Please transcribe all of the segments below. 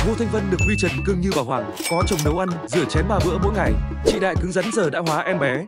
Ngô Thanh Vân được Huy Trần cưng như bà hoàng, có chồng nấu ăn, rửa chén 3 bữa mỗi ngày. Chị Đại cứng rắn giờ đã hóa em bé.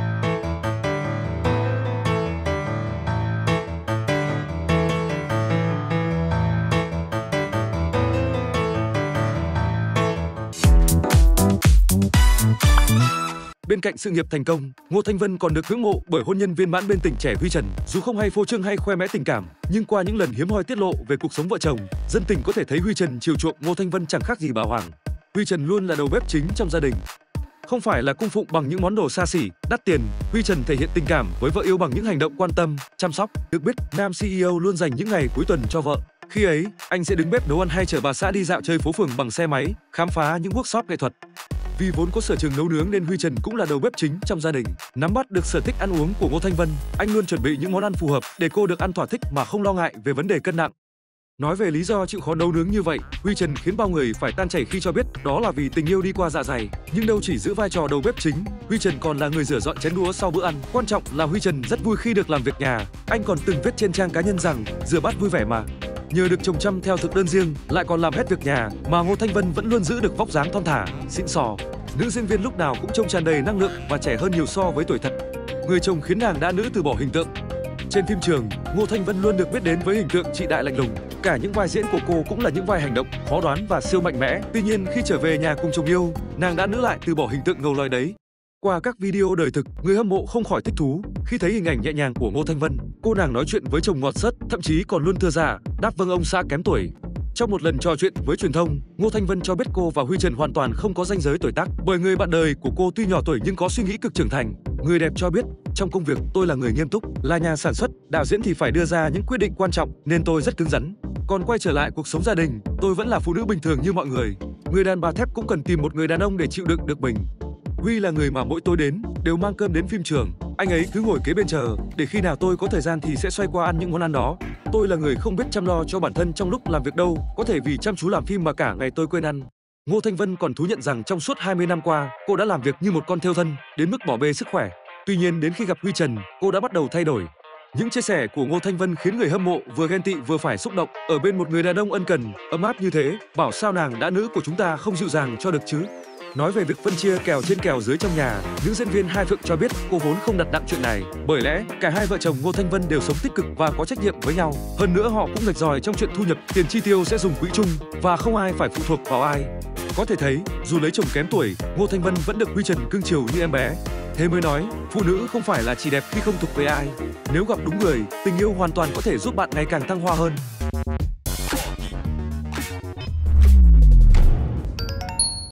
Bên cạnh sự nghiệp thành công, Ngô Thanh Vân còn được ngưỡng mộ bởi hôn nhân viên mãn bên tình trẻ Huy Trần. Dù không hay phô trương hay khoe mẽ tình cảm, nhưng qua những lần hiếm hoi tiết lộ về cuộc sống vợ chồng, dân tình có thể thấy Huy Trần chiều chuộng Ngô Thanh Vân chẳng khác gì bà hoàng. Huy Trần luôn là đầu bếp chính trong gia đình. Không phải là cung phụng bằng những món đồ xa xỉ, đắt tiền, Huy Trần thể hiện tình cảm với vợ yêu bằng những hành động quan tâm, chăm sóc. Được biết, nam CEO luôn dành những ngày cuối tuần cho vợ. Khi ấy, anh sẽ đứng bếp nấu ăn hay chở bà xã đi dạo chơi phố phường bằng xe máy, khám phá những workshop nghệ thuật. Vì vốn có sở trường nấu nướng nên Huy Trần cũng là đầu bếp chính trong gia đình. Nắm bắt được sở thích ăn uống của Ngô Thanh Vân, anh luôn chuẩn bị những món ăn phù hợp để cô được ăn thỏa thích mà không lo ngại về vấn đề cân nặng. Nói về lý do chịu khó nấu nướng như vậy, Huy Trần khiến bao người phải tan chảy khi cho biết đó là vì tình yêu đi qua dạ dày. Nhưng đâu chỉ giữ vai trò đầu bếp chính, Huy Trần còn là người rửa dọn chén đũa sau bữa ăn. Quan trọng là Huy Trần rất vui khi được làm việc nhà. Anh còn từng viết trên trang cá nhân rằng rửa bát vui vẻ mà. Nhờ được chồng chăm theo thực đơn riêng, lại còn làm hết việc nhà mà Ngô Thanh Vân vẫn luôn giữ được vóc dáng thon thả, xịn sò. Nữ diễn viên lúc nào cũng trông tràn đầy năng lượng và trẻ hơn nhiều so với tuổi thật. Người chồng khiến nàng đã nữ từ bỏ hình tượng. Trên phim trường, Ngô Thanh Vân luôn được biết đến với hình tượng chị Đại lạnh lùng. Cả những vai diễn của cô cũng là những vai hành động khó đoán và siêu mạnh mẽ. Tuy nhiên khi trở về nhà cùng chồng yêu, nàng đã nữ lại từ bỏ hình tượng ngầu lòi đấy. Qua các video đời thực, người hâm mộ không khỏi thích thú khi thấy hình ảnh nhẹ nhàng của Ngô Thanh Vân. Cô nàng nói chuyện với chồng ngọt sớt, thậm chí còn luôn thưa dạ, đáp vâng ông xã kém tuổi. Trong một lần trò chuyện với truyền thông, Ngô Thanh Vân cho biết cô và Huy Trần hoàn toàn không có ranh giới tuổi tác, bởi người bạn đời của cô tuy nhỏ tuổi nhưng có suy nghĩ cực trưởng thành. Người đẹp cho biết, trong công việc tôi là người nghiêm túc, là nhà sản xuất, đạo diễn thì phải đưa ra những quyết định quan trọng nên tôi rất cứng rắn. Còn quay trở lại cuộc sống gia đình, tôi vẫn là phụ nữ bình thường như mọi người. Người đàn bà thép cũng cần tìm một người đàn ông để chịu đựng được mình. Huy là người mà mỗi tối đến đều mang cơm đến phim trường. Anh ấy cứ ngồi kế bên chờ để khi nào tôi có thời gian thì sẽ xoay qua ăn những món ăn đó. Tôi là người không biết chăm lo cho bản thân trong lúc làm việc đâu, có thể vì chăm chú làm phim mà cả ngày tôi quên ăn. Ngô Thanh Vân còn thú nhận rằng trong suốt 20 năm qua, cô đã làm việc như một con thêu thân đến mức bỏ bê sức khỏe. Tuy nhiên đến khi gặp Huy Trần, cô đã bắt đầu thay đổi. Những chia sẻ của Ngô Thanh Vân khiến người hâm mộ vừa ghen tị vừa phải xúc động. Ở bên một người đàn ông ân cần, ấm áp như thế, bảo sao nàng đã nữ của chúng ta không dịu dàng cho được chứ. Nói về việc phân chia kèo trên kèo dưới trong nhà, nữ diễn viên Hai Phượng cho biết cô vốn không đặt nặng chuyện này, bởi lẽ cả hai vợ chồng Ngô Thanh Vân đều sống tích cực và có trách nhiệm với nhau. Hơn nữa họ cũng rạch ròi trong chuyện thu nhập, tiền chi tiêu sẽ dùng quỹ chung và không ai phải phụ thuộc vào ai. Có thể thấy, dù lấy chồng kém tuổi, Ngô Thanh Vân vẫn được Huy Trần cưng chiều như em bé. Thế mới nói, phụ nữ không phải là chỉ đẹp khi không thuộc về ai. Nếu gặp đúng người, tình yêu hoàn toàn có thể giúp bạn ngày càng thăng hoa hơn.